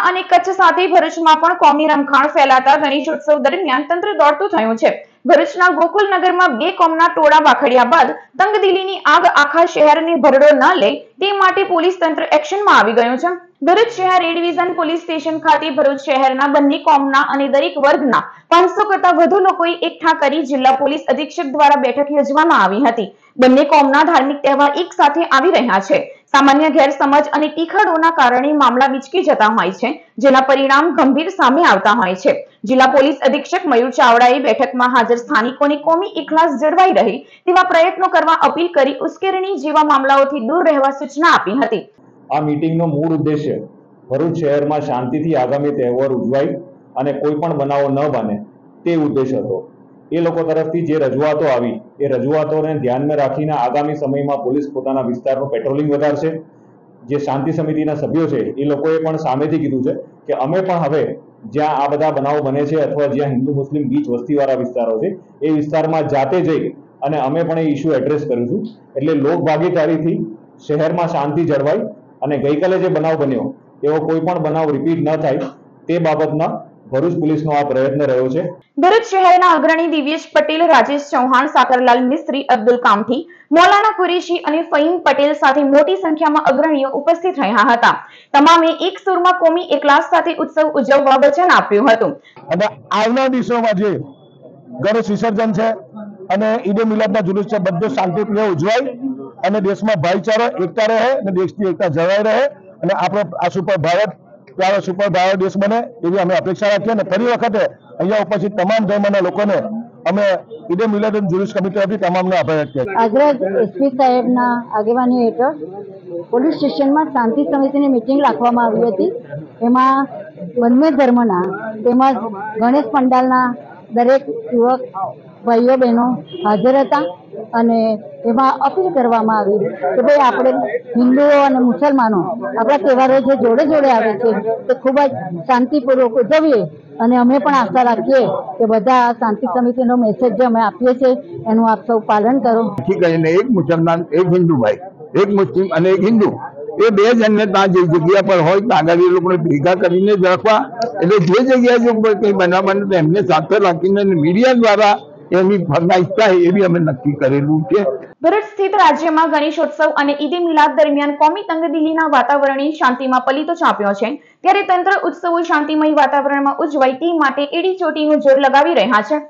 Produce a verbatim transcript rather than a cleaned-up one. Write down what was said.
અને કચ્છ સાથે ભરૂચમાં પણ કોમી રમખાણ ફેલાતા ગણેશોત્સવ દરમિયાન તંત્ર દોડતું થયું છે। ભરૂચના ગોકુલનગરમાં બે કોમના ટોળા વાખડ્યા બાદ તંગદિલીની આગ આખા શહેરને ભરડો ન લે તે માટે પોલીસ તંત્ર એક્શનમાં આવી ગયું છે। ભરૂચ શહેર એ ડિવિઝન પોલીસ સ્ટેશન ખાતે ભરૂચ શહેરના બંને કોમના અને દરેક વર્ગના પાંચસો કરતા વધુ લોકોએ એકઠા કરી જિલ્લા પોલીસ અધિક્ષક દ્વારા બેઠક યોજવામાં આવી હતી। બંને કોમના ધાર્મિક તહેવાર એક સાથે આવી રહ્યા છે। સામાન્ય ગેરસમજ અને તીખડોના કારણે મામલા વિચકી જતા હોય છે, જેના પરિણામ ગંભીર સામે આવતા હોય છે। જિલ્લા પોલીસ અધિક્ષક મયુર ચાવડાએ બેઠકમાં હાજર સ્થાનિકોને કોમી એકલાસ જળવાઈ રહે તેવા પ્રયત્નો કરવા અપીલ કરી ઉશ્કેરણી જેવા મામલાઓથી દૂર રહેવા સૂચના આપી હતી। આ મીટિંગનો મૂળ ઉદ્દેશ્ય ભરૂચ શહેરમાં શાંતિથી આગામી તહેવાર ઉજવાય અને કોઈ પણ બનાવો ન બને તે ઉદ્દેશ હતો। એ લોકો તરફથી જે રજૂઆતો આવી એ રજૂઆતોને ધ્યાનમાં રાખીને આગામી સમયમાં પોલીસ પોતાના વિસ્તારનું પેટ્રોલિંગ વધારશે। જે શાંતિ સમિતિના સભ્યો છે એ લોકોએ પણ સામેથી કીધું છે કે અમે પણ હવે જ્યાં આ બધા બનાવો બને છે અથવા જ્યાં હિન્દુ મુસ્લિમ ગીચ વસ્તીવાળા વિસ્તારો છે એ વિસ્તારમાં જાતે જઈ અને અમે પણ એ ઇસ્યુ એડ્રેસ કરીશું। એટલે લોક ભાગીદારીથી શહેરમાં શાંતિ જળવાય અને ગઈકાલે જે બનાવ બન્યો એવો કોઈ પણ બનાવ રિપીટ ન થાય તે બાબતમાં ભરૂચ પોલીસનો આ પ્રયત્ન રહ્યો છે। ભરૂચ શહેરના અગ્રણી દિવ્યેશ પટેલ, રાજેશ ચૌહાણ, સાકરલાલ મિસ્ત્રી, અબ્દુલ કામઠી, મૌલાના કુરેશી અને ફહીમ પટેલ સાથે મોટી સંખ્યામાં અગ્રણીઓ ઉપસ્થિત રહ્યા હતા। તમામે એક સુરમાં કોમી એકલાસ સાથે ઉત્સવ ઉજવવા વચન આપ્યું હતું। અને આવનાર દિવસોમાં જે ગણેશ વિસર્જન છે અને ઈદે મિલાદના જુલુસ છે બધું શાંતિપ્રિય ઉજવાય અને દેશમાં ભાઈચારો એકતા રહે અને દેશની એકતા જળવાઈ રહે અને આપણો આ સુપર ભારત પ્યારો સુપર ભારત દેશ બને એવી અમે અપેક્ષા રાખીએ અને ફરી વખતે અહીંયા ઉપસ્થિત તમામ ધર્મના લોકોને અમે ઈદે મિલાદ જુલુસ કમિટી તરફથી તમામને આભાર વ્યક્ત કરીએ છીએ। આગ્રહ એસપી સાહેબના આગેવાની હેઠળ પોલીસ સ્ટેશનમાં શાંતિ સમિતિની મિટિંગ રાખવામાં આવી હતી। એમાં બંને ધર્મના તેમજ ગણેશ પંડાલના દરેક યુવક ભાઈઓ બહેનો હાજર હતા અને એમાં અપીલ કરવામાં આવી કે ભાઈ આપણે હિન્દુઓ અને મુસલમાનો આપણા તહેવારો જે જોડે જોડે આવે છે તે ખૂબ જ શાંતિપૂર્વક ઉજવીએ અને અમે પણ આશા રાખીએ કે બધા શાંતિ સમિતિનો મેસેજ જે અમે આપીએ છીએ એનું આપ સૌ પાલન કરો। ઠીક કરીને એક મુસલમાન, એક હિન્દુ ભાઈ, એક મુસ્લિમ અને એક હિન્દુ એ બે જણને ત્યાં જે જગ્યા પર હોય ત્યાં આગળ એ લોકોને ભેગા કરીને જ રાખવા। એટલે જે જગ્યાએ જો કંઈ બનાવ બને તો એમને સાથે રાખીને મીડિયા દ્વારા એની ફરમાઈશ થાય એવી અમે નક્કી કરેલું છે। ભરૂચ સ્થિત રાજ્યમાં ગણેશોત્સવ અને ઈદે મિલાદ દરમિયાન કોમી તંગદિલીના વાતાવરણે શાંતિમાં પલીતો ચાપ્યો છે, ત્યારે તંત્ર ઉત્સવો શાંતિમય વાતાવરણમાં ઉજવાય તે માટે એડી ચોટીનું જોર લગાવી રહ્યા છે।